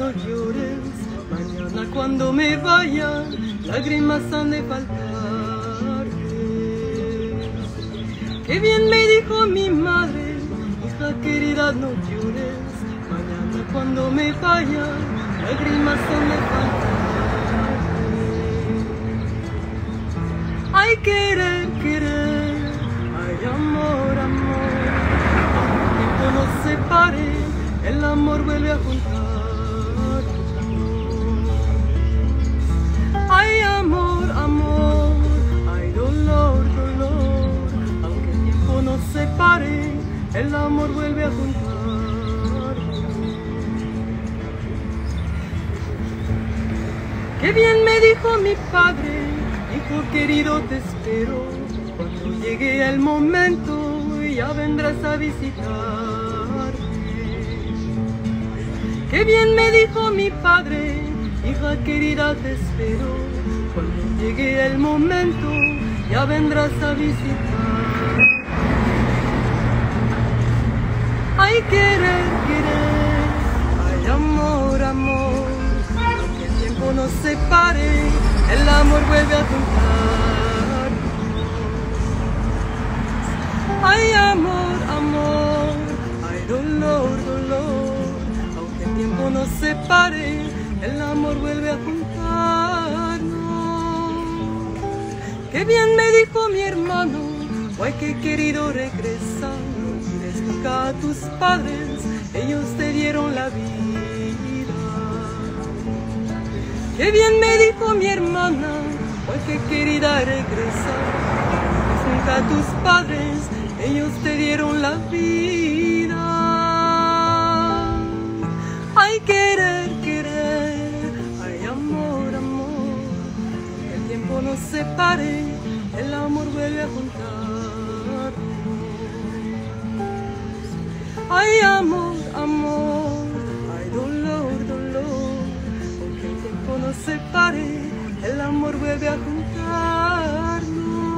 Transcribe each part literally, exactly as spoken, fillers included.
no llores, mañana cuando me vaya, lágrimas han de faltar. Qué bien me dijo mi madre, hija querida, no llores, mañana cuando me vaya, lágrimas han de faltar. Ay, querer, querer, ay, amor, amor, aunque el tiempo nos separe, el amor vuelve a juntar. Ay, amor, amor, ay, dolor, dolor, aunque el tiempo nos separe, el amor vuelve a juntar. Qué bien me dijo mi padre, hijo querido, te espero, cuando llegue el momento ya vendrás a visitarme. Qué bien me dijo mi padre, hija querida, te espero, cuando llegue el momento ya vendrás a visitar. Ay, querer, querer, ay, amor, amor, aunque el tiempo nos separe, el amor vuelve a juntar. Ay, amor, amor, ay, dolor, dolor, aunque el tiempo nos separe, el amor vuelve a juntarnos. Qué bien me dijo mi hermano, guay, que querido, regresa, no olvides nunca a tus padres, ellos te dieron la vida. Qué bien me dijo mi hermana, guay, que querida, regresa, no olvides nunca a tus padres, ellos te dieron la vida. Ay, querer, querer, ay, amor, amor, que el tiempo nos separe, el amor vuelve a juntar. Ay, amor, amor, ay, dolor, dolor, aunque el tiempo nos separe, el amor vuelve a juntarnos.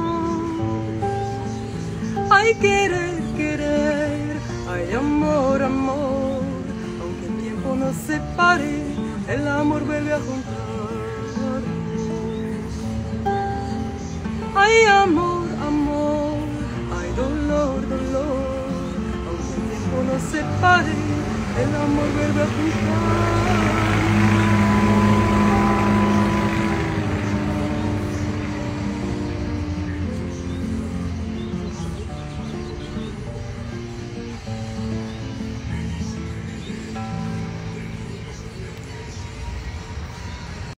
Ay, querer, querer, ay, amor, amor, aunque el tiempo nos separe, el amor vuelve a juntar. Ay, amor, amor, ay, dolor, dolor, aunque el tiempo nos separe, el amor vuelve a juntar.